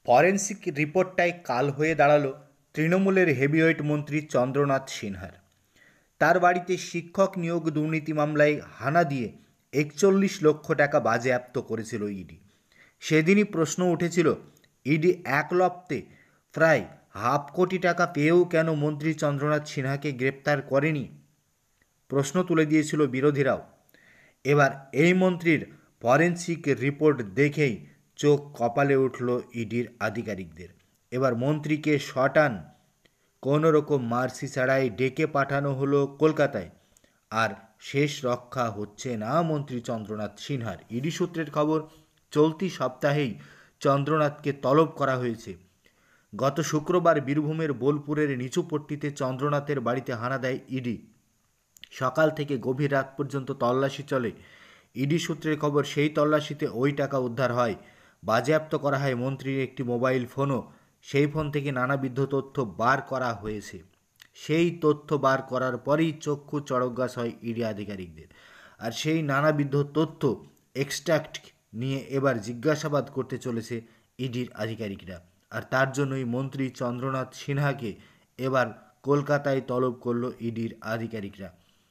Forensic রিপোর্টটাই কাল হয়ে দাঁড়ালো তৃণমূলের হেভিওয়েট মন্ত্রী চন্দ্রনাথ সিনহার। তার বাড়িতে শিক্ষক নিয়োগ দুর্নীতি মামলায় হানা দিয়ে ৪১ লক্ষ টাকা বাজেয়াপ্ত করেছিল ইডি। সেদিনই প্রশ্ন উঠেছিল, ইডি এক লপ্তে প্রায় ৫০০ কোটি টাকা পেয়েও কেন মন্ত্রী চন্দ্রনাথ সিনহাকে গ্রেপ্তার করেনি। প্রশ্ন তুলে দিয়েছিল বিরোধীরাও। এবার এই মন্ত্রীর ফরেন্সিক রিপোর্ট দেখেই চোখ কপালে উঠল ইডির আধিকারিকদের। এবার মন্ত্রীকে শটান কোনো রকম মার্সি ছাড়াই ডেকে পাঠানো হলো কলকাতায়। আর শেষ রক্ষা হচ্ছে না মন্ত্রী চন্দ্রনাথ সিনহার। ইডি সূত্রের খবর, চলতি সপ্তাহেই চন্দ্রনাথকে তলব করা হয়েছে। গত শুক্রবার বীরভূমের বোলপুরের নিচুপট্টিতে চন্দ্রনাথের বাড়িতে হানা দেয় ইডি। সকাল থেকে গভীর রাত পর্যন্ত তল্লাশি চলে। ইডি সূত্রের খবর, সেই তল্লাশিতে ওই টাকা উদ্ধার হয়। বাজেয়াপ্ত করা হয় মন্ত্রীর একটি মোবাইল ফোনও। সেই ফোন থেকে নানাবিধ তথ্য বার করা হয়েছে। সেই তথ্য বার করার পরেই চক্ষু চড়কগাছ হয় ইডি আধিকারিকদের। আর সেই নানাবিধ তথ্য এক্সট্রাক্ট নিয়ে এবার জিজ্ঞাসাবাদ করতে চলেছে ইডির আধিকারিকরা। আর তার জন্যই মন্ত্রী চন্দ্রনাথ সিনহাকে এবার কলকাতায় তলব করল ইডির আধিকারিকরা।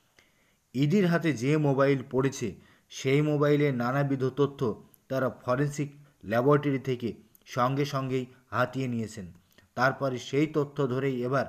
ইডির হাতে যে মোবাইল পড়েছে সেই মোবাইলের নানাবিধ তথ্য তারা ফরেন্সিক ল্যাবরেটরি থেকে সঙ্গে সঙ্গেই হাতিয়ে নিয়েছেন। তারপরে সেই তথ্য ধরেই এবার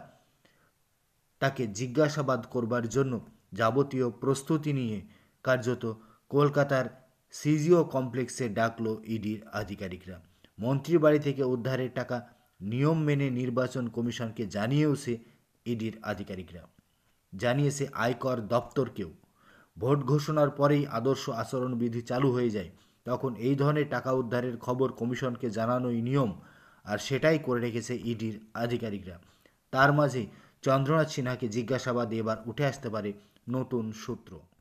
তাকে জিজ্ঞাসাবাদ করবার জন্য যাবতীয় প্রস্তুতি নিয়ে কার্যত কলকাতার সিজিও কমপ্লেক্সে ডাকল ইডির আধিকারিকরা। মন্ত্রীর বাড়ি থেকে উদ্ধারের টাকা নিয়ম মেনে নির্বাচন কমিশনকে জানিয়েওছে ইডির আধিকারিকরা, জানিয়েছে আয়কর দপ্তরকেও। ভোট ঘোষণার পরেই আদর্শ আচরণবিধি চালু হয়ে যায়। তখন এই ধরনের টাকা উদ্ধারের খবর কমিশনকে জানানোই নিয়ম, আর সেটাই করে রেখেছে ইডির আধিকারিকরা। তার মাঝে চন্দ্রনাথ সিনহাকে জিজ্ঞাসাবাদে এবার উঠে আসতে পারে নতুন সূত্র।